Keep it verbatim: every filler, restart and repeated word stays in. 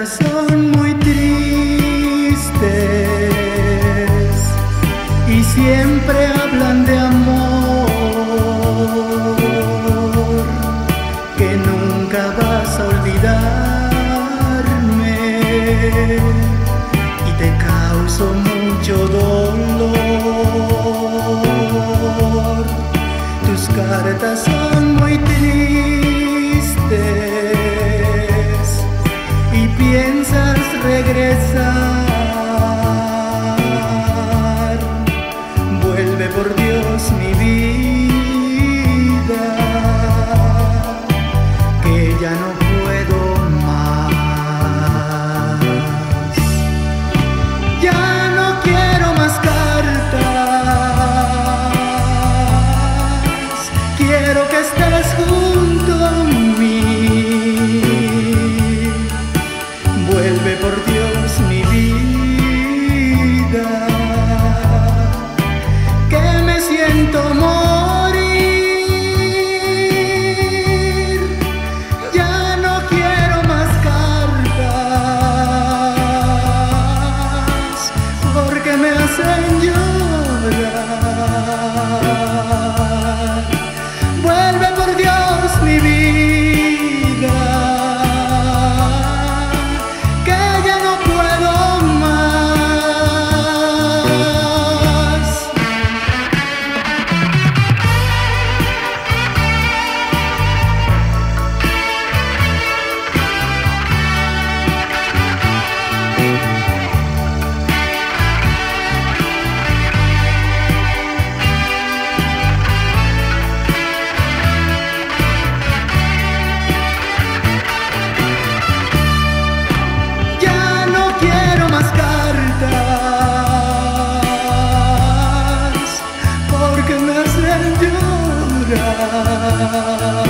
cartas son muy tristes y siempre hablan de amor que nunca vas a olvidarme y te causo mucho dolor. Tus cartas son muy tristes y piensas regresar. Vuelve por Dios, mi vida, que ya no puedo más. Ya no quiero más cartas, quiero que estés junto a mí. Vuelve por Dios, mi vida, que me siento morir. Ya no quiero más cartas, porque me hacen llorar. Vuelve por Dios, mi vida, que ya no puedo más. Ya no quiero más cartas, porque me hacen llorar.